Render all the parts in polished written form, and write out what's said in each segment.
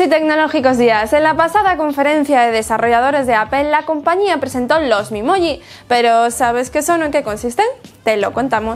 y tecnológicos días. En la pasada conferencia de desarrolladores de Apple, la compañía presentó los Memoji, pero ¿sabes qué son o en qué consisten? Te lo contamos.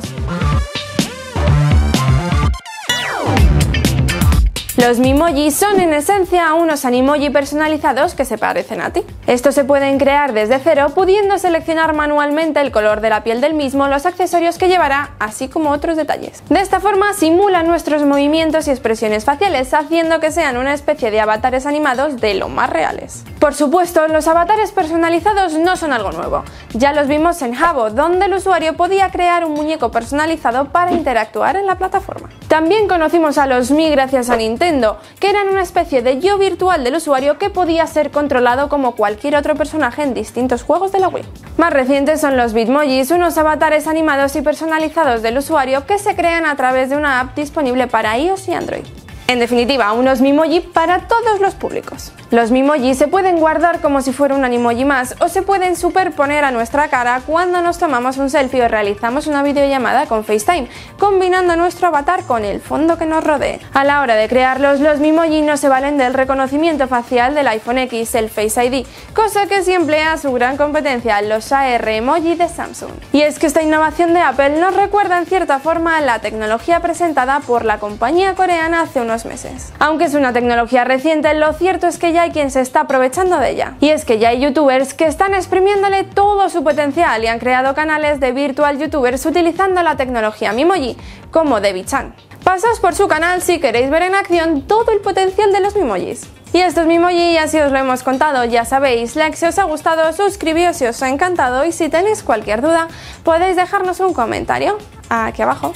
Los Memoji son en esencia unos Animoji personalizados que se parecen a ti. Estos se pueden crear desde cero, pudiendo seleccionar manualmente el color de la piel del mismo, los accesorios que llevará, así como otros detalles. De esta forma simulan nuestros movimientos y expresiones faciales, haciendo que sean una especie de avatares animados de lo más reales. Por supuesto, los avatares personalizados no son algo nuevo. Ya los vimos en Habbo, donde el usuario podía crear un muñeco personalizado para interactuar en la plataforma. También conocimos a los Mi gracias a Nintendo, que eran una especie de yo virtual del usuario que podía ser controlado como cualquier otro personaje en distintos juegos de la Wii. Más recientes son los Bitmojis, unos avatares animados y personalizados del usuario que se crean a través de una app disponible para iOS y Android. En definitiva, unos Memoji para todos los públicos. Los Memoji se pueden guardar como si fuera un Animoji más o se pueden superponer a nuestra cara cuando nos tomamos un selfie o realizamos una videollamada con FaceTime, combinando nuestro avatar con el fondo que nos rodee. A la hora de crearlos, los Memoji no se valen del reconocimiento facial del iPhone X, el Face ID, cosa que sí emplea su gran competencia, los AR Emoji de Samsung. Y es que esta innovación de Apple nos recuerda en cierta forma a la tecnología presentada por la compañía coreana hace unos meses. Aunque es una tecnología reciente, lo cierto es que ya hay quien se está aprovechando de ella. Y es que ya hay youtubers que están exprimiéndole todo su potencial y han creado canales de virtual youtubers utilizando la tecnología Memoji, como Debbie-chan. Pasaos por su canal si queréis ver en acción todo el potencial de los Memojis. Y estos Memoji así os lo hemos contado, ya sabéis, like si os ha gustado, suscribíos si os ha encantado y si tenéis cualquier duda podéis dejarnos un comentario aquí abajo.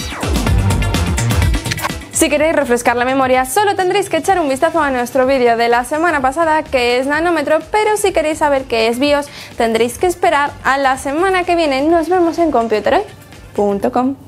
Si queréis refrescar la memoria, solo tendréis que echar un vistazo a nuestro vídeo de la semana pasada, que es nanómetro, pero si queréis saber qué es BIOS, tendréis que esperar a la semana que viene. Nos vemos en computerhoy.com.